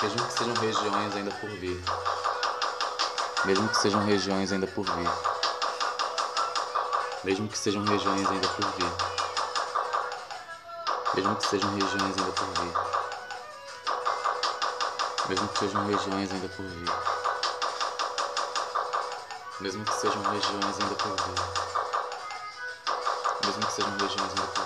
mesmo que sejam regiões ainda por vir, mesmo que sejam regiões ainda por vir, mesmo que sejam regiões ainda por vir, mesmo que sejam regiões ainda por vir, mesmo que sejam regiões ainda por vir, mesmo que sejam regiões ainda por vir, mesmo que sejam regiões ainda por vir.